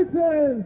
reprises.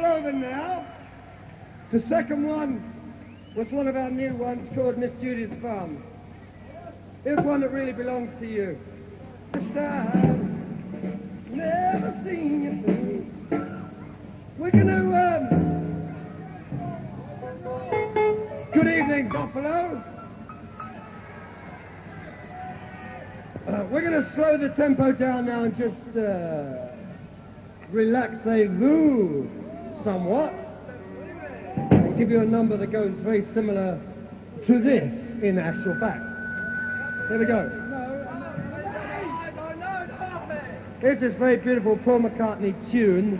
all over now. The second one was one of our new ones called Miss Judy's Farm. Here's one that really belongs to you. This time, never seen your face. We're gonna good evening, Buffalo. We're gonna slow the tempo down now and just relax-vous somewhat. And give you a number that goes very similar to this, in actual fact. Here we go. Here's this very beautiful Paul McCartney tune.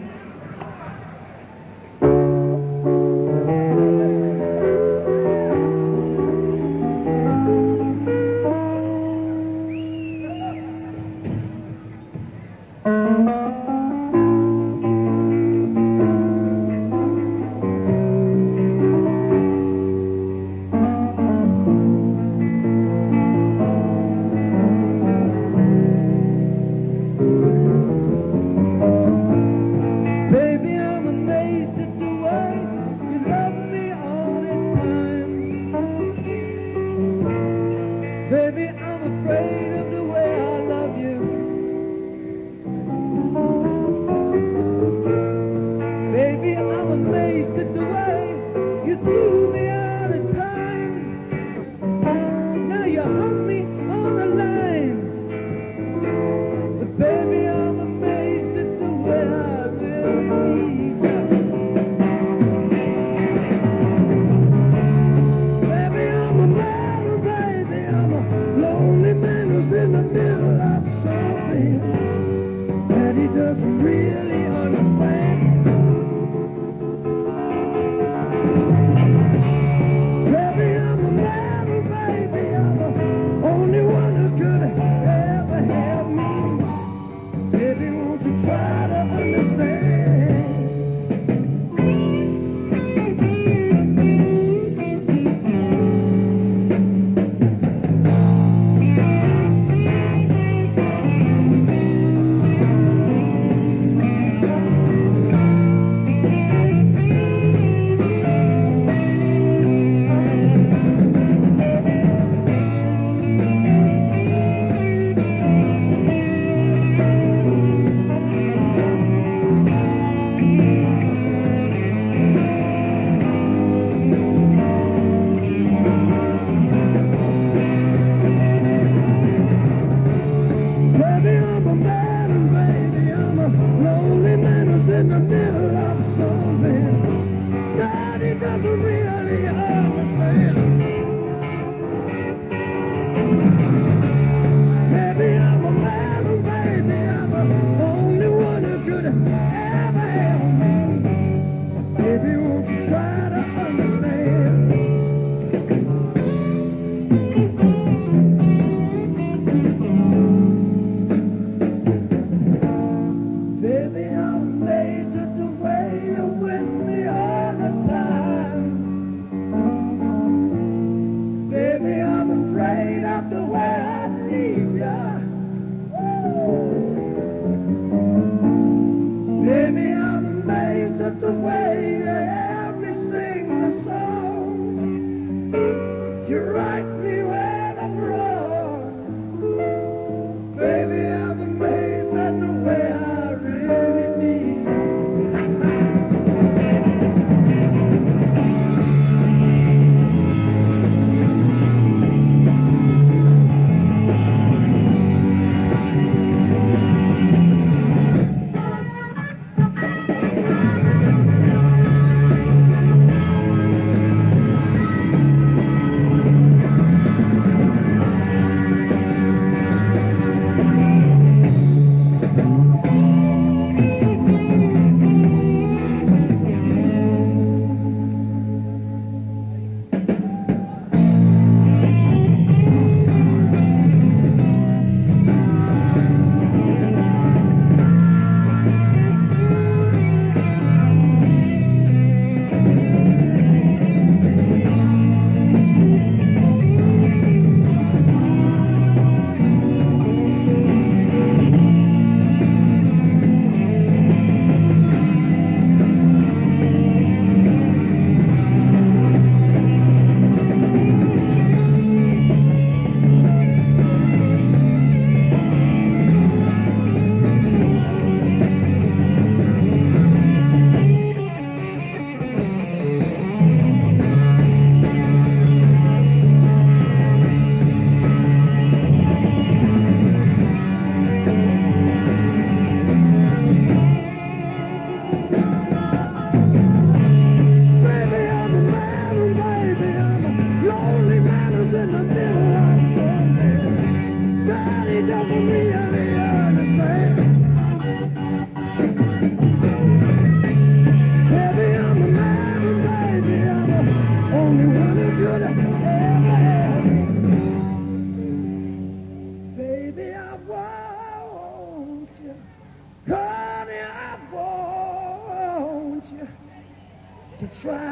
to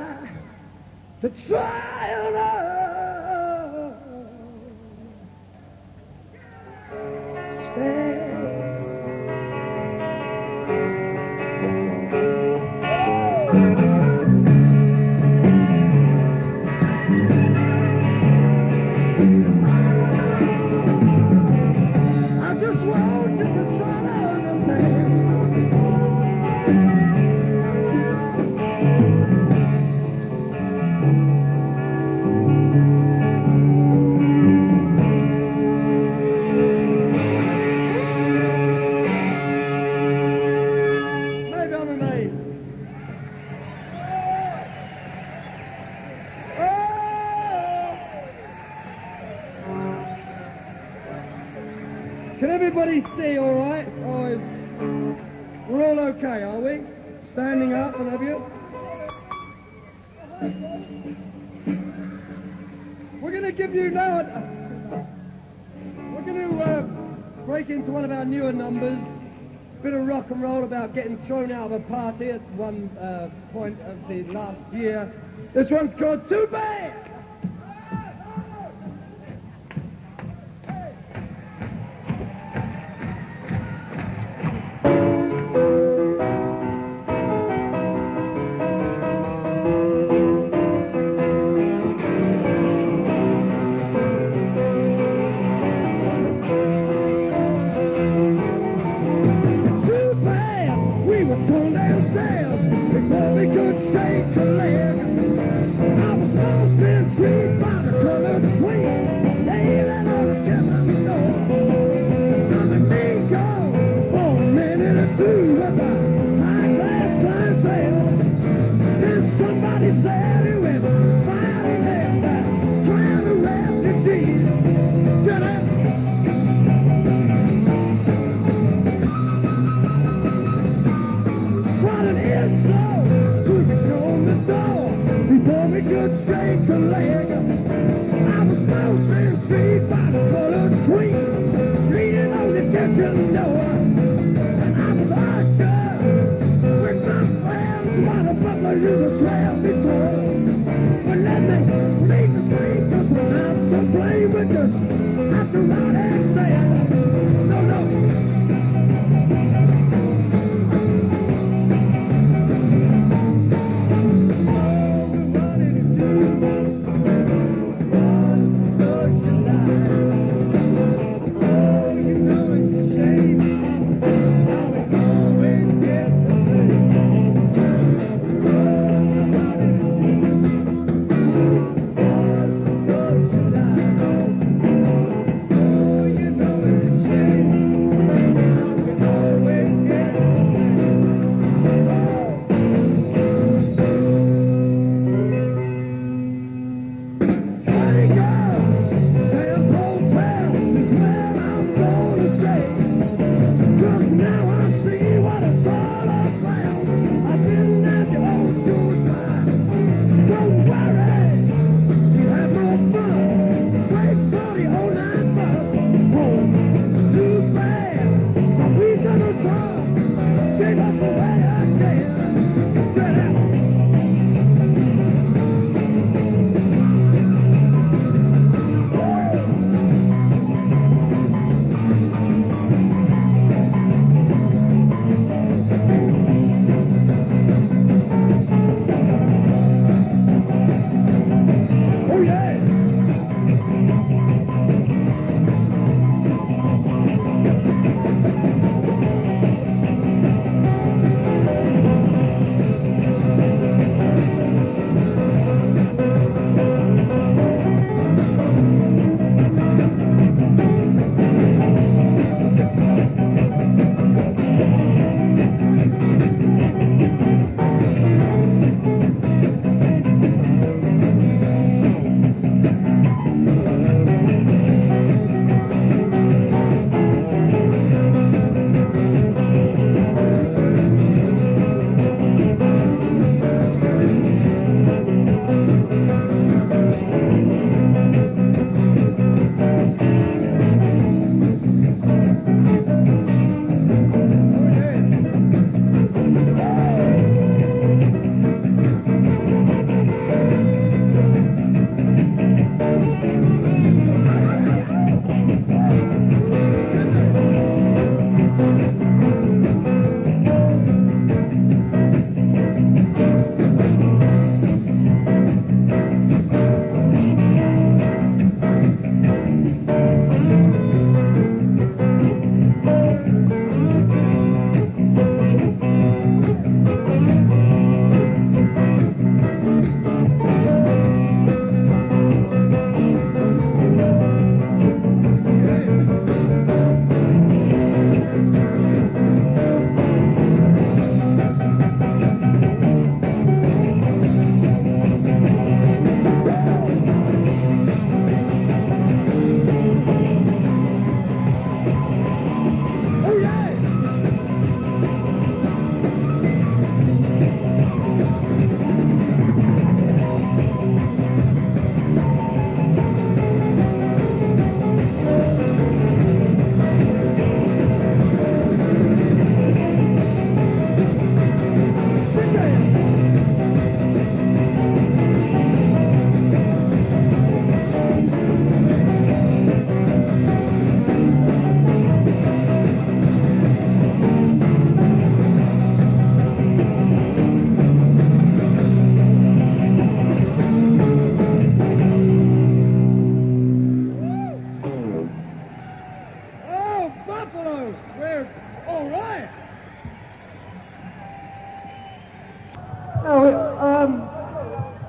try and stand. I just want you to try to understand. Maybe I'm amazed. Can everybody see all right? We're all okay, are we? Standing up, and have you? We're going to give you now... We're going to break into one of our newer numbers. Bit of rock and roll about getting thrown out of a party at one point of the last year. This one's called Too Bad!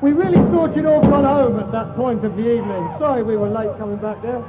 We really thought you'd all gone home at that point of the evening. Sorry we were late coming back there.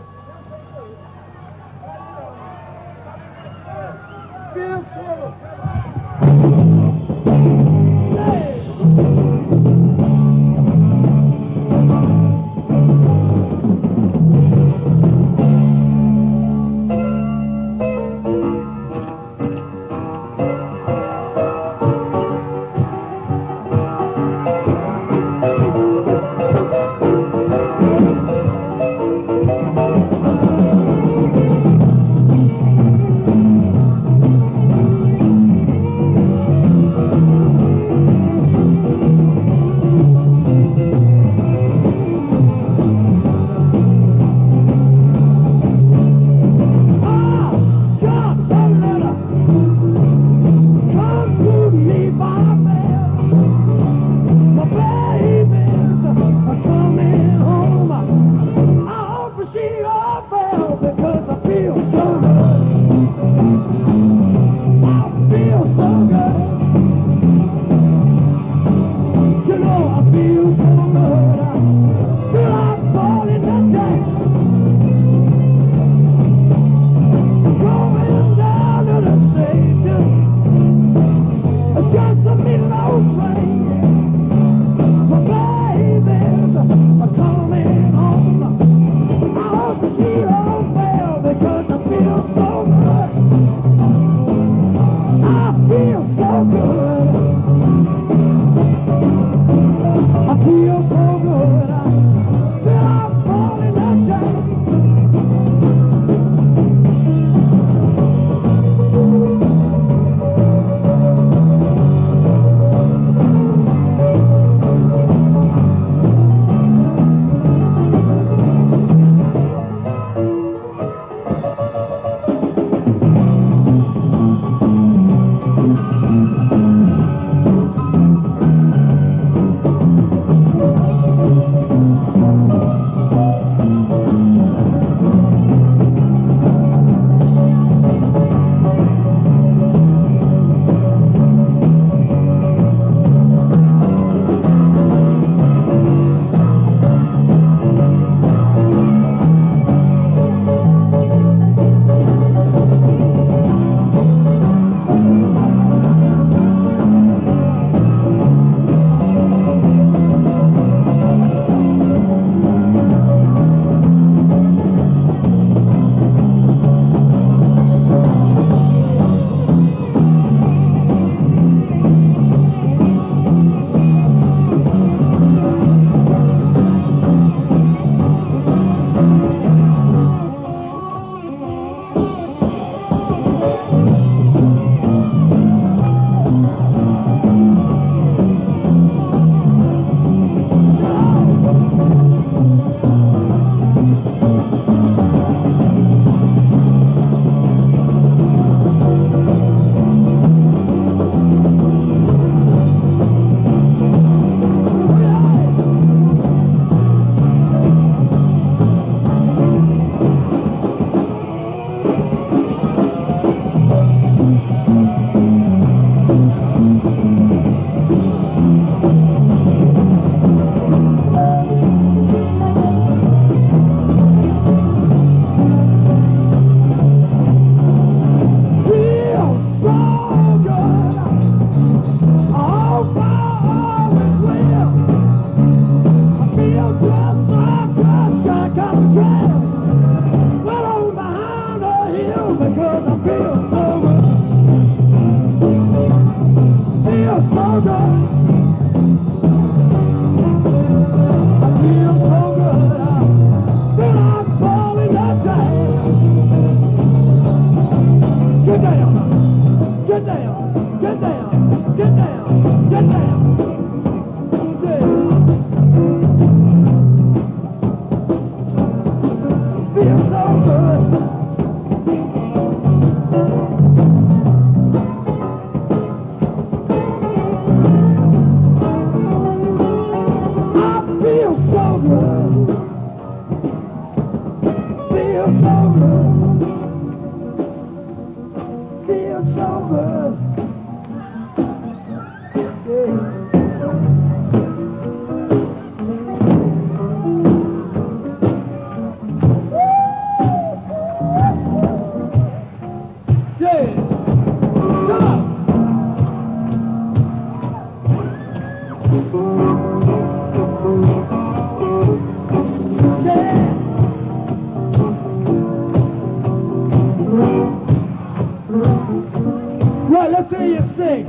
Right, let's hear you sing.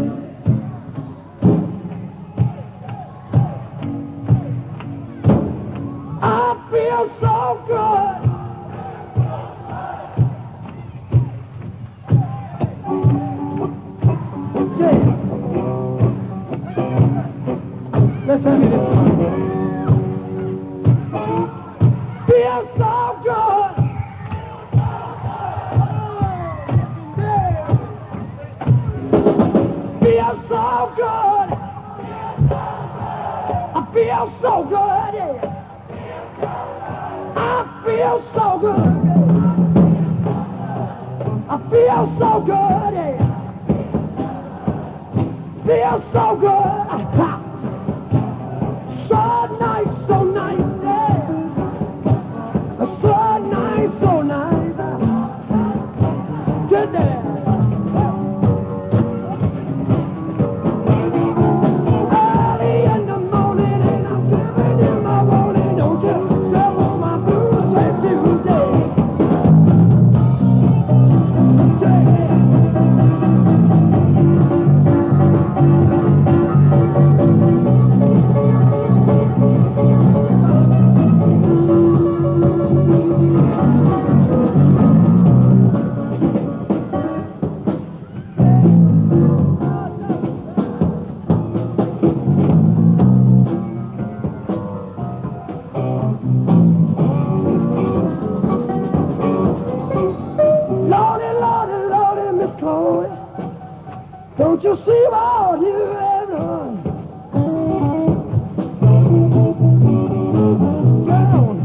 I feel so good. Yeah. Let's have it this time. Feel so good. Feel so good. I feel so good. Yeah. I feel so good. I feel so good. Yeah. Feel so good. So nice, so nice. Yeah. So nice, so nice. Get there. Don't you see what you have done? Down.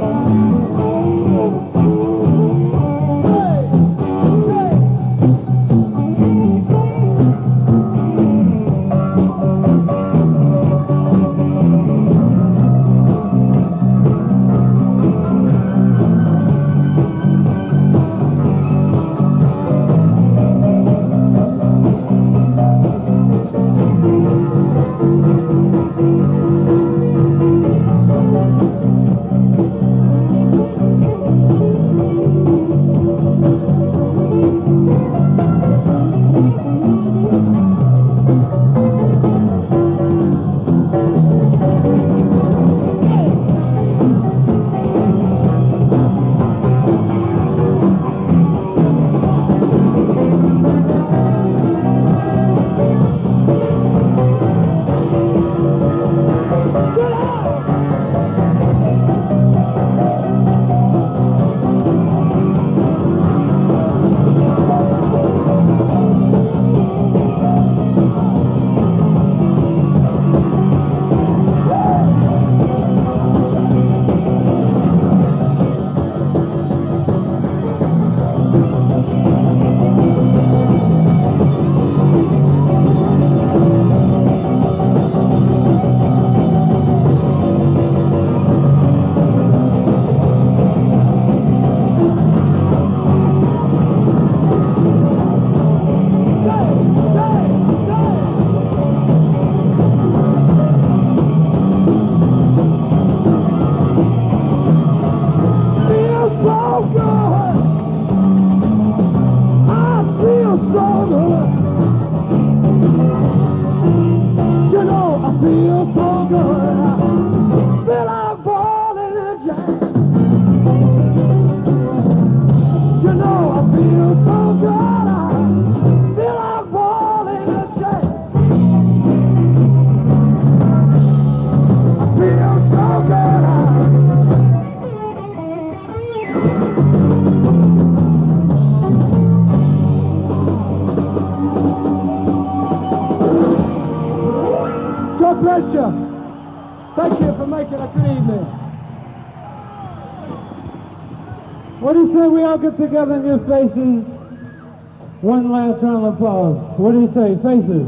God bless you. Thank you for making a good evening. What do you say we all get together in your faces? One last round of applause. What do you say, faces?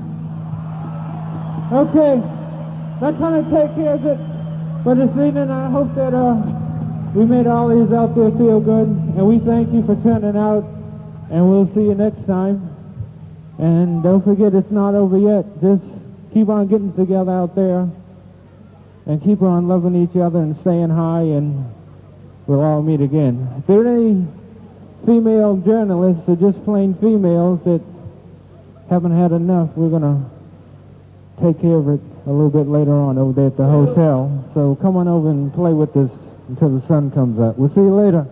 Okay, that kind of take care of it for this evening. I hope that we made all these out there feel good, and we thank you for turning out, and we'll see you next time. And don't forget, it's not over yet. Just keep on getting together out there and keep on loving each other and staying high, and we'll all meet again. If there are any female journalists or just plain females that haven't had enough, we're going to take care of it a little bit later on over there at the hotel. So come on over and play with us until the sun comes up. We'll see you later.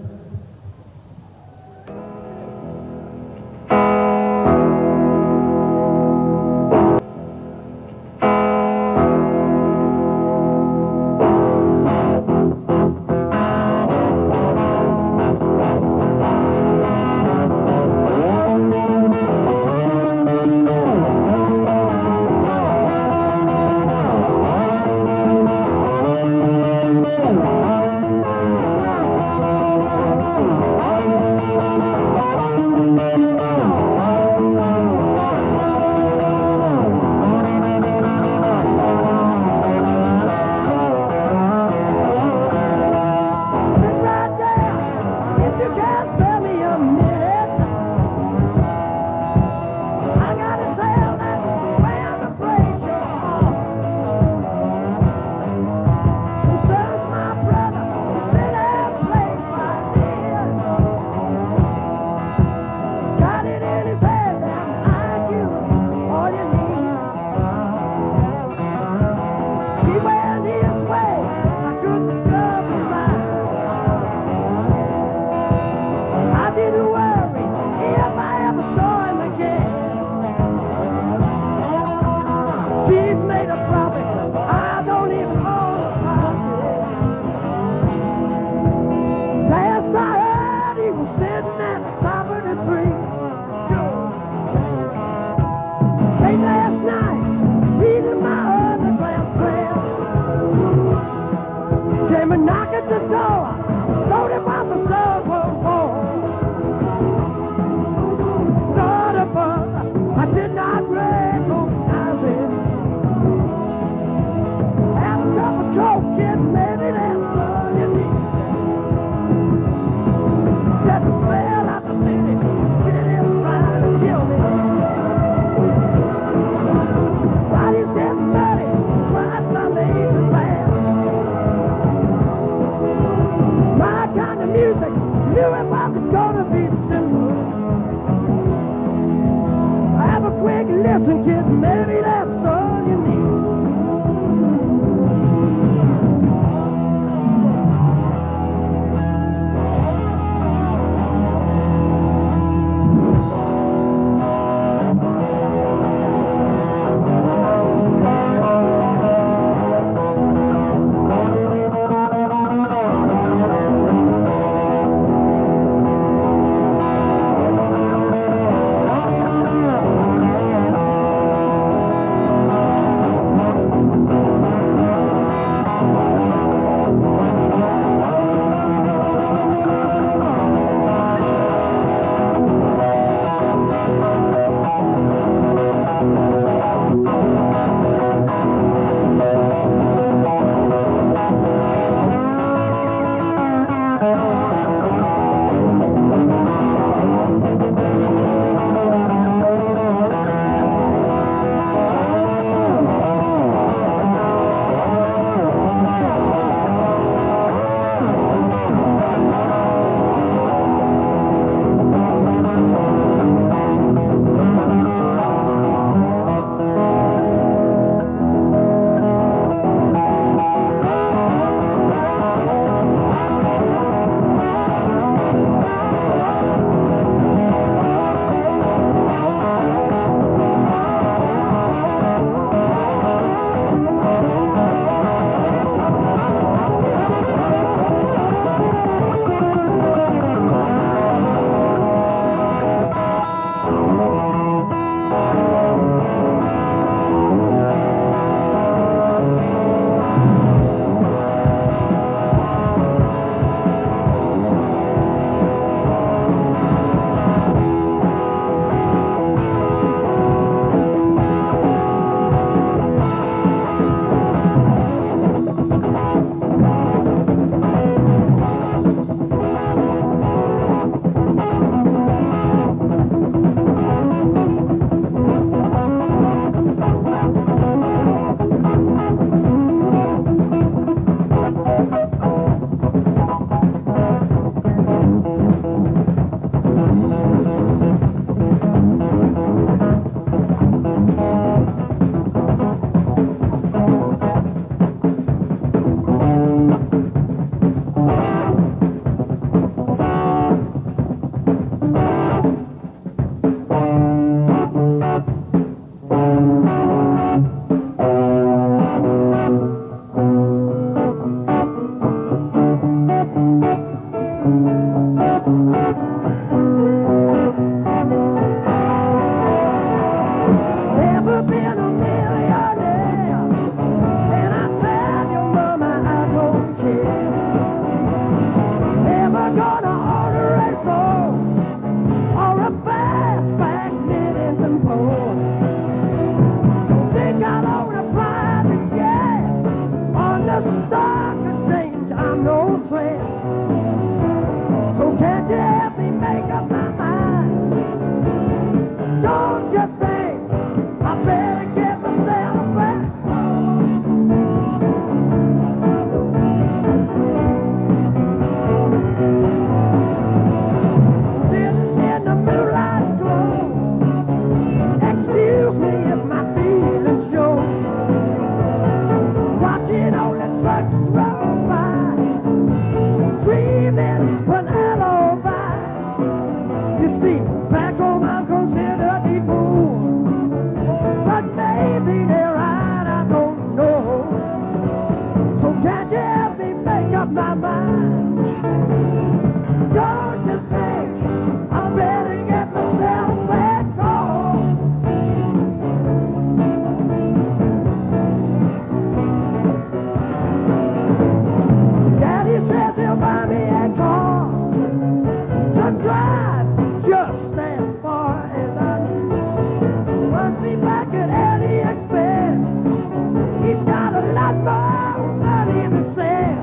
I'll buy me a car to drive just as far as I need. Must be back at AliExpress. He's got a lot more money in the sand.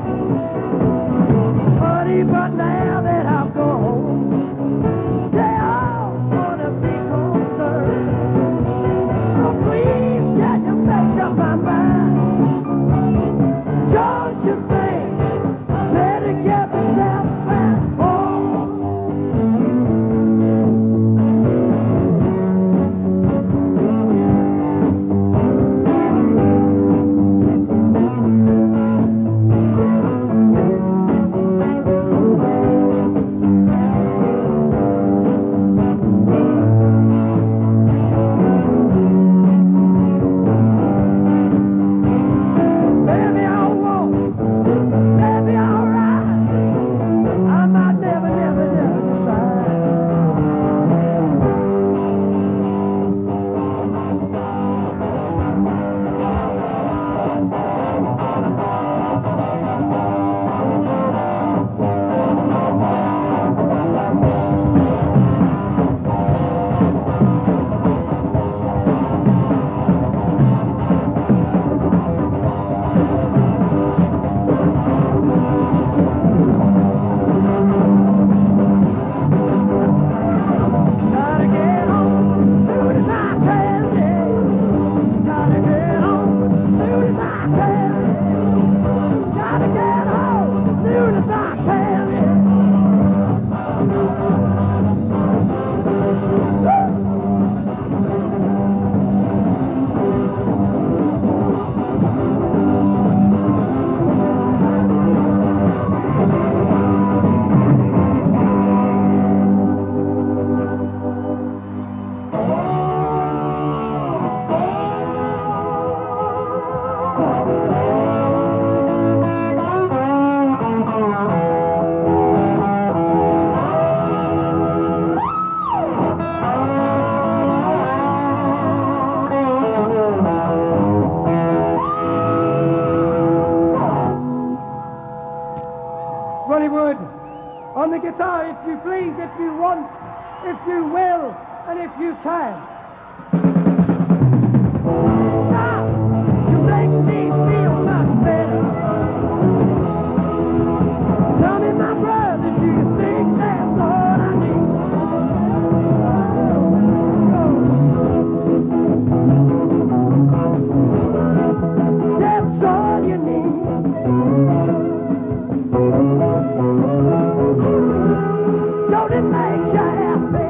Honey, but now that I've gone home, they all wanna be concerned. So please, can you make up my mind? Don't you think better get myself back home? Maybe I'll walk, maybe I'll ride. I might never decide. Gotta get home soon as I can. Gotta get home soon as I can. Gotta get home soon as I can. Bollywood on the guitar, if you please, if you want, if you will, and if you can. Now, you make me feel much better. Tell me, my brother, do you think that's all I need? That's all you need. Don't it make you happy?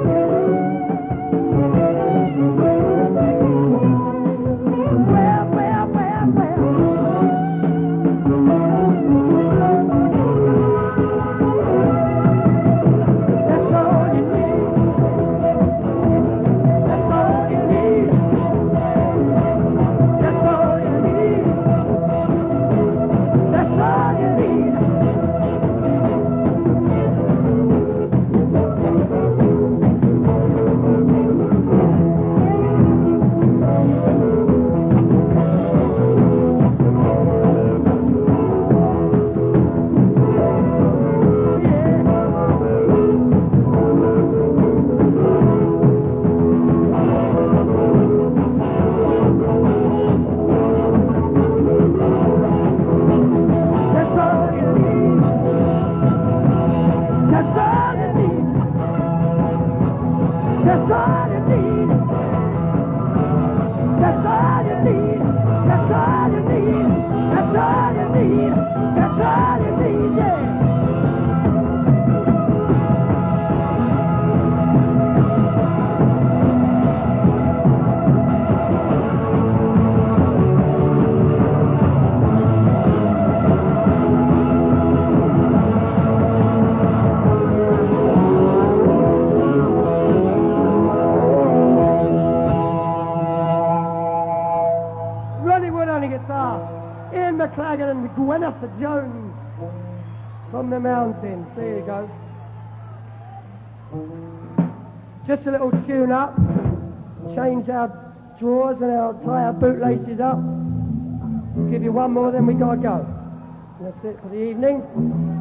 Jones from the mountains. There you go. Just a little tune up. Change our drawers and tie our bootlaces up. Give you one more, then we gotta go. And that's it for the evening.